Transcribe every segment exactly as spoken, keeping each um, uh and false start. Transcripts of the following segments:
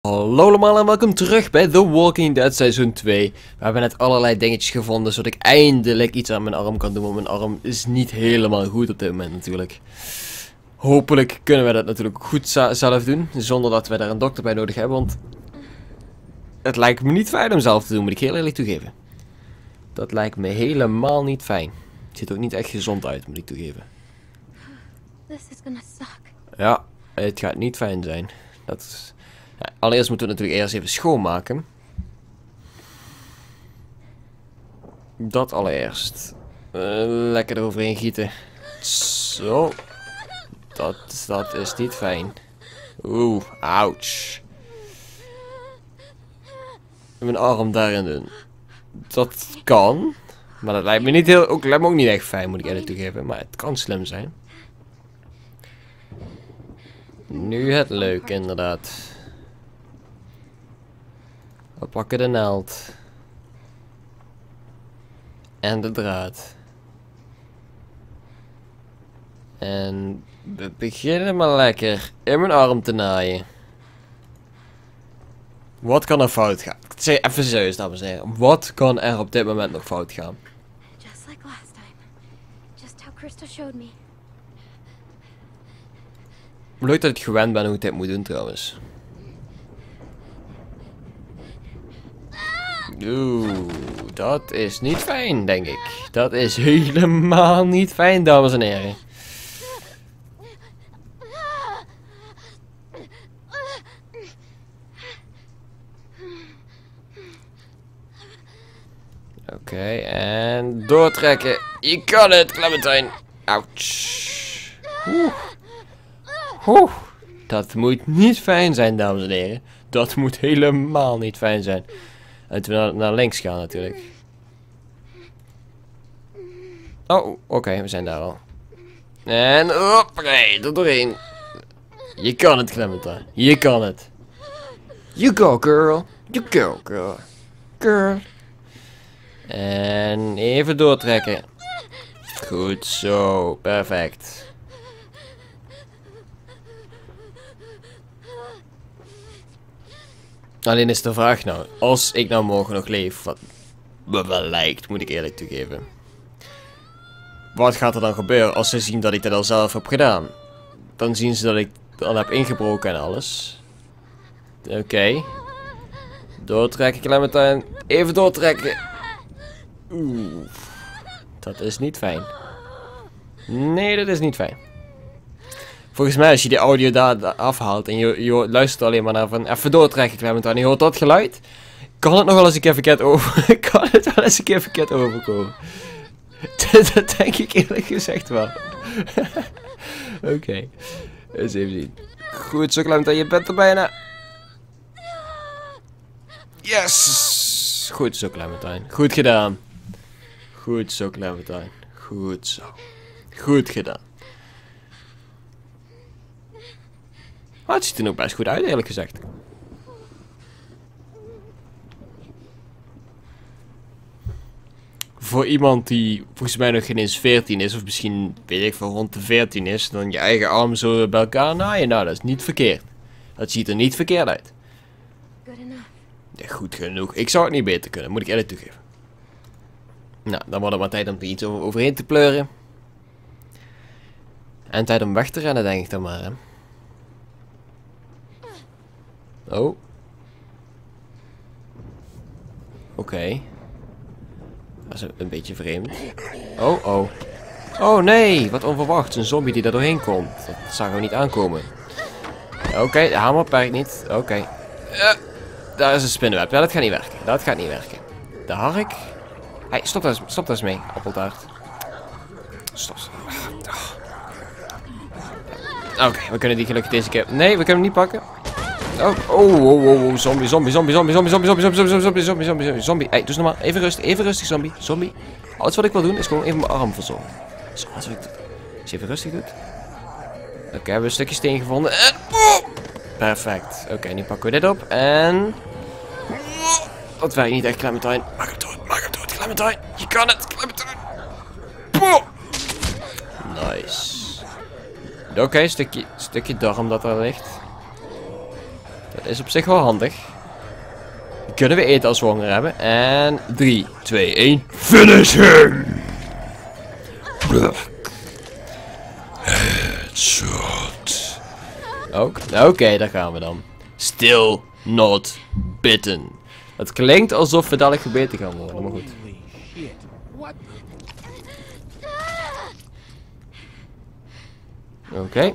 Hallo allemaal en welkom terug bij The Walking Dead seizoen twee. We hebben net allerlei dingetjes gevonden zodat ik eindelijk iets aan mijn arm kan doen. Want mijn arm is niet helemaal goed op dit moment natuurlijk. Hopelijk kunnen we dat natuurlijk goed zelf doen. Zonder dat we daar een dokter bij nodig hebben. Want het lijkt me niet fijn om zelf te doen, moet ik heel eerlijk toegeven. Dat lijkt me helemaal niet fijn. Het ziet ook niet echt gezond uit, moet ik toegeven. This is gonna suck. Ja, het gaat niet fijn zijn. Dat is... Ja, allereerst moeten we natuurlijk eerst even schoonmaken. Dat allereerst. Uh, lekker eroverheen gieten. Zo. Dat, dat is niet fijn. Oeh, ouch. Mijn arm daarin doen. Dat kan. Maar dat lijkt me niet heel... Ook, lijkt me ook niet echt fijn, moet ik eerlijk toegeven. Maar het kan slim zijn. Nu het leuke, inderdaad. We pakken de naald. En de draad. En we beginnen maar lekker in mijn arm te naaien. Wat kan er fout gaan? Ik zeg even serieus, dames en heren. Wat kan er op dit moment nog fout gaan? Just like last time. Just how Krista showed me. Leuk dat ik gewend ben hoe ik dit moet doen trouwens. Oeh, dat is niet fijn, denk ik. Dat is helemaal niet fijn, dames en heren. Oké, okay, en doortrekken. Je kan het, Clementine. Ouch. Oeh. Oeh. Dat moet niet fijn zijn, dames en heren. Dat moet helemaal niet fijn zijn. En toen we naar, naar links gaan natuurlijk. Oh, oké, okay, we zijn daar al. En hoppakee, er doorheen. Je kan het, Clementine. Je kan het. You go, girl. You go, girl. Girl. En even doortrekken. Goed zo, perfect. Alleen is de vraag nou, als ik nou morgen nog leef, wat me wel lijkt, moet ik eerlijk toegeven. Wat gaat er dan gebeuren als ze zien dat ik dat al zelf heb gedaan? Dan zien ze dat ik al heb ingebroken en alles. Oké. Okay. Doortrekken, Clementine. Even doortrekken. Oeh. Dat is niet fijn. Nee, dat is niet fijn. Volgens mij als je die audio daar afhaalt en je, je luistert alleen maar naar van even doortrekken, Clementine, en je hoort dat geluid, kan het nog wel eens een keer verkeerd over, kan het wel eens een keer verkeerd overkomen. Dat denk ik eerlijk gezegd wel. Oké, okay. Eens even zien. Goed zo, Clementine, je bent er bijna. Yes! Goed zo, Clementine. Goed gedaan. Goed zo, Clementine. Goed zo. Goed gedaan. Oh, het ziet er nog best goed uit, eerlijk gezegd. Voor iemand die volgens mij nog geen eens veertien is, of misschien weet ik veel rond de veertien is, dan je eigen arm zo bij elkaar naaien, nou dat is niet verkeerd. Dat ziet er niet verkeerd uit. Ja, goed genoeg. Ik zou het niet beter kunnen, moet ik eerlijk toegeven. Nou, dan wordt het maar tijd om er iets over, overheen te pleuren. En tijd om weg te rennen, denk ik dan maar, hè. Oh. Oké. Okay. Dat is een, een beetje vreemd. Oh, oh. Oh nee, wat onverwachts. Een zombie die daar doorheen komt. Dat zagen we niet aankomen. Oké, okay, de hamer werkt niet. Oké. Okay. Uh, daar is een spinnenweb. Ja, dat gaat niet werken. Dat gaat niet werken. De hark. Hey, stop daar eens, stop daar eens mee, appeltaart. Stop. Oké, okay, we kunnen die gelukkig deze keer... Nee, we kunnen hem niet pakken. Oh, oh, oh, oh, oh, zombie, zombie, zombie, zombie, zombie, zombie, zombie, zombie, zombie, zombie, zombie, zombie, zombie, zombie. Hey, doe eens normaal. Even rustig, even rustig, zombie, zombie. Alles wat ik wil doen is gewoon even mijn arm verzorgen. Zo, alles wat ik doe. Als je even rustig doet. Oké, okay, we hebben een stukje steen gevonden. En... Oh! Perfect. Oké, okay, nu pakken we dit op. En... Dat werkt niet echt, Clementine. Maak hem dood, maak hem dood, Clementine. Je kan het, Clementine. Oh! Nice. Oké, okay, stukje, stukje darm dat er ligt. Dat is op zich wel handig. Die kunnen we eten als we honger hebben. En drie, twee, één. Finish him! Headshot. Oké, okay, daar gaan we dan. Still not bitten. Het klinkt alsof we dadelijk gebeten gaan worden, maar goed. Oké. Okay.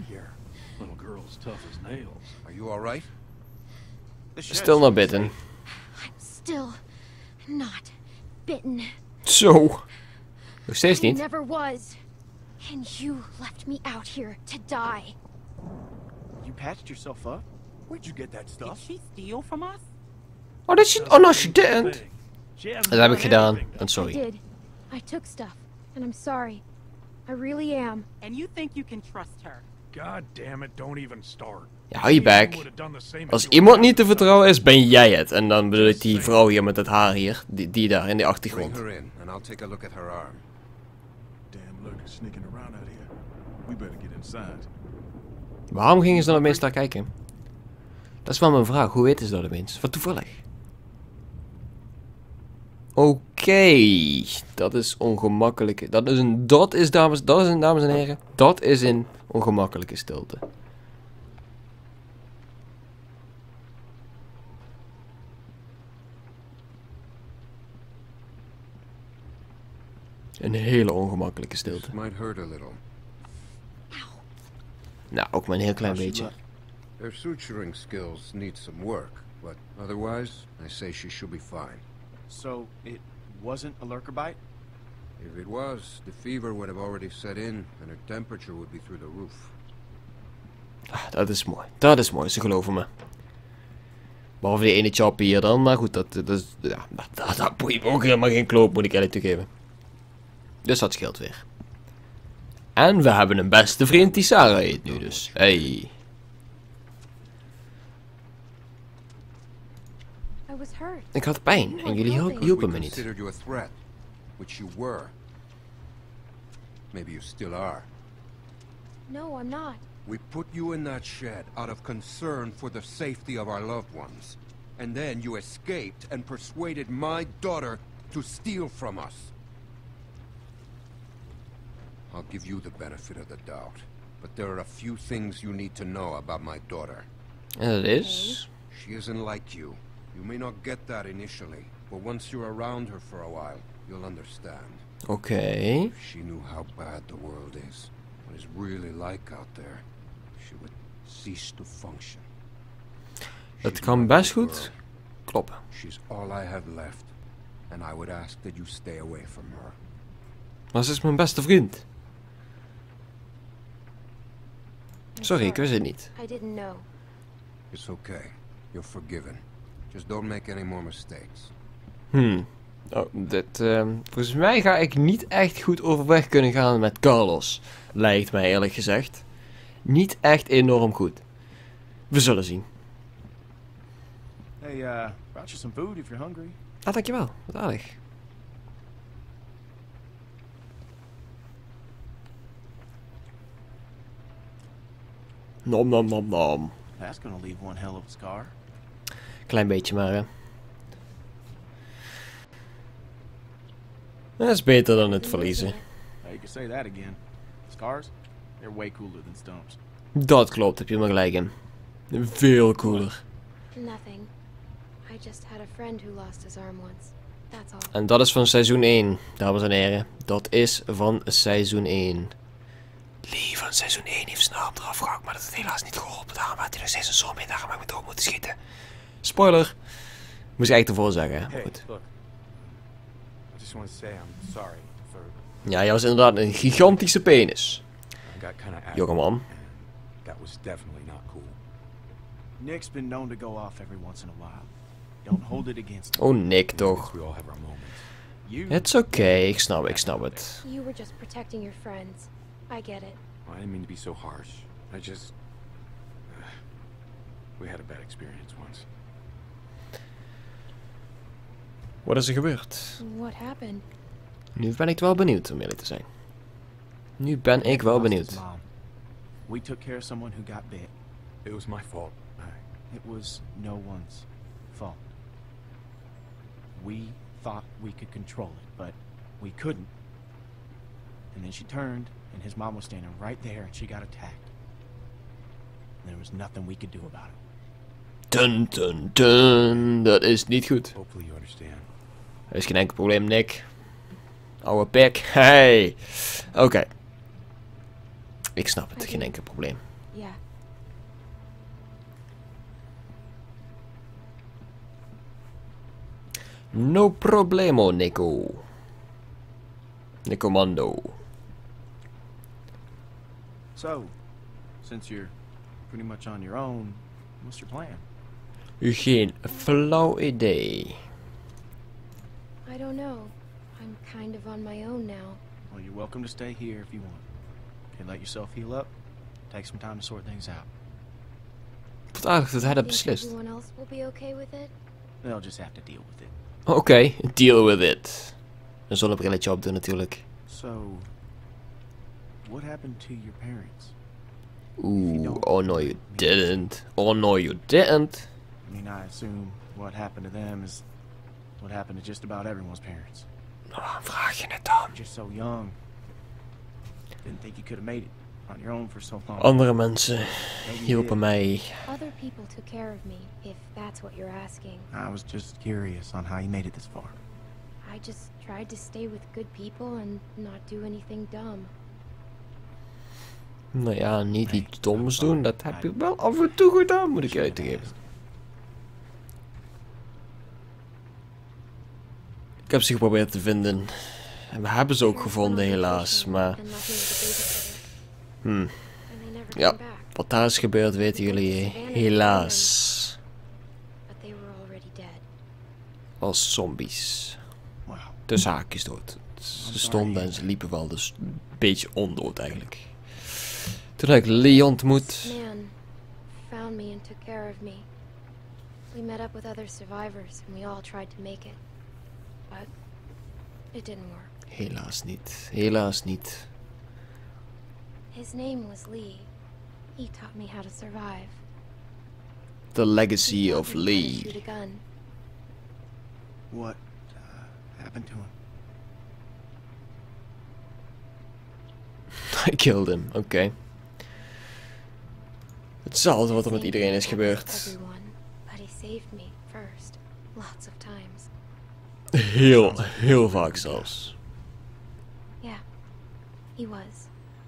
Still not bitten. I'm still not bitten. Zo. Nog steeds I niet. never was. And you left me out here to die. You patched yourself up? Where'd you get that stuff? Did she steal from us? Oh, dat she... Oh no, she didn't. She hasn't Dat heb ik done gedaan. anything. I'm I sorry. did. I took stuff, and I'm sorry. I really am. And you think you can trust her? God damn it, don't even start. Ja, hou je bek. Would have done the same Als if you iemand were niet te vertrouwen is, ben jij het. En dan bedoel ik die vrouw hier met het haar hier. Die, die daar in de Bring achtergrond. her in, and I'll take a look at her arm. Damn lurkers sneaking around out here. We better get inside. Waarom gingen ze dan opeens daar kijken? Dat is wel mijn vraag. Hoe weten ze dat opeens? Wat toevallig. Oké. Okay. Dat is ongemakkelijk. Dat is een... Dat is, dames, dat is een, dames en heren. Dat is een ongemakkelijke stilte. Een hele ongemakkelijke stilte. This might hurt a little. Nou, ook maar een heel klein How's she beetje. look? Her suturing skills need some work, but otherwise, I say she should be fine. So, it wasn't a lurker bite? If it was, the fever would have already set in, and her temperature would be through the roof. Ah, dat is mooi. Dat is mooi, ze geloven me. Behalve die ene chop hier dan, maar goed, dat, dat is... Ja, dat, dat, dat boeit me ook helemaal geen kloot, moet ik eerlijk toegeven. Dus dat scheelt weer. En we hebben een beste vriend die Sarah heet nu dus. Hey. I was hurt. Ik had pijn en jullie hiel- hielpen me We niet. considered you a threat, which you were. Maybe you still are. No, I'm not. We put you in that shed out of concern for the safety of our loved ones. And then you escaped and persuaded my daughter to steal from us. I'll give you the benefit of the doubt, but there are a few things you need to know about my daughter. En dat is... She isn't like you. You may not get that initially, but once you're around her for a while, you'll understand. Oké. Okay. If she knew how bad the world is, what it's really like out there, she would cease to function. Dat She's kan my best little goed girl. kloppen. She's all I have left, and I would ask that you stay away from her. Maar ze is mijn beste vriend. I'm Sorry, ik wist het niet. I didn't know. It's okay. You're forgiven. Just don't make any more mistakes. Hmm. Oh, dit, ehm, volgens mij ga ik niet echt goed overweg kunnen gaan met Carlos. Lijkt mij eerlijk gezegd. Niet echt enorm goed. We zullen zien. Hey, uh, brought you some food if you're hungry. Ah, dankjewel. Wat aardig. Nom nom nom nom. That's gonna leave one hell of a scar. Klein beetje maar, hè. Dat is beter dan het verliezen. Hey, you can say that again. Scars? They're way cooler than stumps. Dat klopt, heb je me gelijk in. Veel cooler. Nothing. I just had a friend who lost his arm once. That's all. En dat is van seizoen één, dames en heren. Dat is van seizoen één. Lee van seizoen één heeft zijn arm eraf gehakt, maar dat heeft helaas niet geholpen. Daarom had hij nog steeds een zoon mee, daarom heb ik me dood moeten schieten. Spoiler. Moest ik echt ervoor zeggen, hè. Hey, Goed. look. I just want to say I'm sorry for Ja, jij was inderdaad een gigantische penis. I got kind of angry. Jongeman. and That was definitely not cool. Nick's been known to go off every once in a while. Don't hold it against him. Oh, Nick toch. We all have our moments. You. Het is oké, ik snap, ik snap het. You were just protecting your friends. I get it. Well, I didn't mean to be so harsh. I just we had a bad experience once. Wat is er gebeurd? What happened? Nu ben ik wel benieuwd, om eerlijk te zijn. Nu ben ik wel Lost his benieuwd. mom. We took care of someone who got bit. It was my fault. I, It was no one's fault. We thought we could control it, but we couldn't. And then she turned, and his mom was standing right there, and she got attacked. And there was nothing we could do about it. Dun dun dun. Dat is niet goed. Hopefully you understand. Er is geen enkel probleem, Nick. Oude pik. Hey. Oké. Okay. Ik snap het, geen enkel probleem. Yeah. No problemo, Nico. Nicomando. So, since you're pretty much on your own, what's your plan? Geen flauw idee. I don't know. I'm kind of on my own now. Well, you're welcome to stay here if you want. Okay, let yourself heal up. Take some time to sort things out. Wat aardig dat hij dat Think beslist. everyone else will be okay with it? They'll just have to deal with it. Oké, okay, deal with it. Een zonnebrilletje opdoen natuurlijk. So, what happened to your parents? Oeh, oh no you didn't. Oh no you didn't. I mean, I assume what happened to them is what happened to just about everyone's parents. Oh, vraag je het dan. You're just so young. Didn't think you could have made it on your own for so long. Andere mensen Maybe you hielpen did. mij. Other people took care of me, if that's what you're asking. I was just curious on how you made it this far. I just tried to stay with good people and not do anything dumb. Nou ja, niet iets doms doen. Dat heb je wel af en toe gedaan, moet ik je uit te geven. Ik heb ze geprobeerd te vinden. En we hebben ze ook gevonden, helaas. Maar... Hmm. Ja, wat daar is gebeurd weten jullie helaas. Als zombies. Tussen haakjes dood. Ze stonden en ze liepen wel, dus een beetje ondood eigenlijk. Toen heb ik Lee ontmoet. Man found me and took care of me. We met up with other survivors and we all tried to make it. But it didn't work. Helaas niet. Helaas niet. His name was Lee. He taught me how to survive. The legacy of He taught me how to Lee. shoot a gun. What uh, happened to him? I killed him, oké. Okay. Hetzelfde wat er met Same iedereen is thing gebeurd. happens to everyone, but he saved me first. Lots of times. Heel, heel vaak zelfs. Yeah, he was.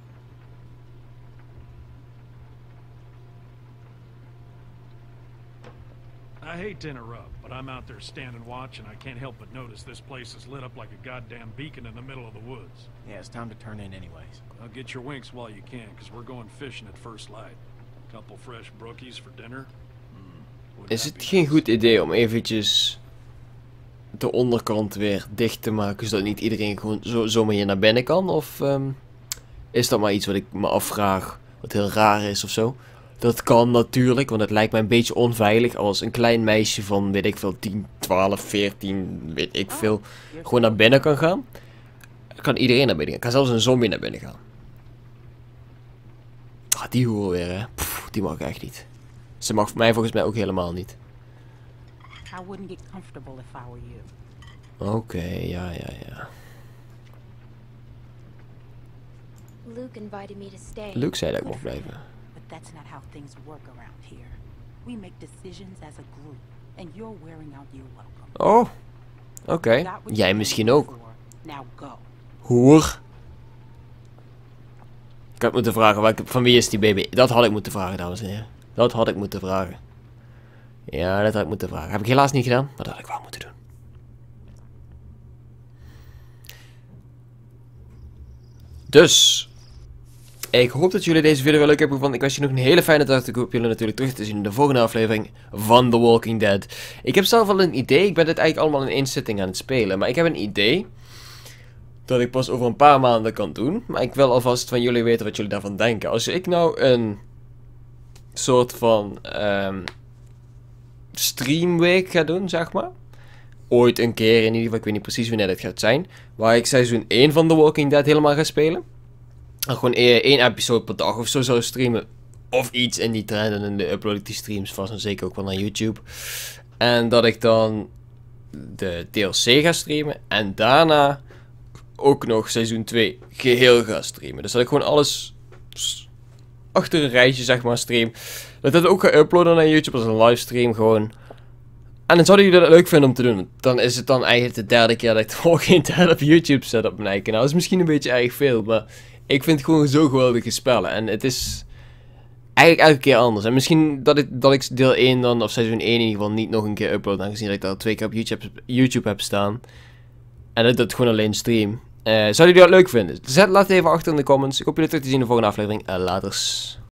I hate to interrupt, but I'm out there standing watch and I can't help but notice this place is lit up like a goddamn beacon in the middle of the woods. Yeah, it's time to turn in anyways. I'll get your winks while you can, because we're going fishing at first light. Couple fresh brookies for dinner. Mm, Is het geen goed idee om eventjes de onderkant weer dicht te maken, zodat niet iedereen gewoon zo, zomaar hier naar binnen kan? Of um, is dat maar iets wat ik me afvraag, wat heel raar is of zo? Dat kan natuurlijk, want het lijkt mij een beetje onveilig als een klein meisje van, weet ik veel, tien, twaalf, veertien, weet ik veel, gewoon naar binnen kan gaan. Dan kan iedereen naar binnen gaan. Kan zelfs een zombie naar binnen gaan. Ah, die hoer weer, hè. Pff, die mag ik echt niet. Ze mag voor mij volgens mij ook helemaal niet. I wouldn't get comfortable if I were you. Oké, okay, ja, ja, ja. Luke invited me to stay. Luke zei dat ik Good mocht for blijven. him, but that's not how things work around here. We make decisions as a group, and you're wearing out your welcome. Oh, oké. Okay. Got what Jij you misschien came ook. for. Now go. Hoer. Ik had moeten vragen, welke, van wie is die baby? Dat had ik moeten vragen, dames en heren. Dat had ik moeten vragen. Ja, dat had ik moeten vragen. Heb ik helaas niet gedaan, maar dat had ik wel moeten doen. Dus, ik hoop dat jullie deze video wel leuk hebben gevonden. Ik wens je nog een hele fijne dag. Ik hoop jullie natuurlijk terug te zien in de volgende aflevering van The Walking Dead. Ik heb zelf al een idee. Ik ben dit eigenlijk allemaal in één zitting aan het spelen. Maar ik heb een idee dat ik pas over een paar maanden kan doen. Maar ik wil alvast van jullie weten wat jullie daarvan denken. Als ik nou een soort van um, streamweek ga doen, zeg maar. Ooit een keer in ieder geval, ik weet niet precies wanneer dat gaat zijn. Waar ik seizoen één van The Walking Dead helemaal ga spelen. En gewoon één episode per dag of zo zou streamen. of iets in die trend. En dan upload ik die streams vast en zeker ook wel naar YouTube. En dat ik dan de D L C ga streamen. En daarna ook nog seizoen twee geheel ga streamen. Dus dat ik gewoon alles achter een rijtje zeg maar stream. Dat ik dat ook ga uploaden naar YouTube als een livestream gewoon. En dan zouden jullie dat leuk vinden om te doen. Dan is het dan eigenlijk de derde keer dat ik toch geen tijd op YouTube zet op mijn kanaal. Dat is misschien een beetje erg veel. Maar ik vind het gewoon zo geweldige spellen. En het is eigenlijk elke keer anders. En misschien dat ik, dat ik deel één dan, of seizoen één in ieder geval, niet nog een keer upload. Aangezien dat ik dat twee keer op YouTube, YouTube heb staan. En dat ik dat gewoon alleen stream. Uh, zouden jullie dat leuk vinden? Zet, laat het even achter in de comments. Ik hoop jullie terug te zien in de volgende aflevering. Uh, laters.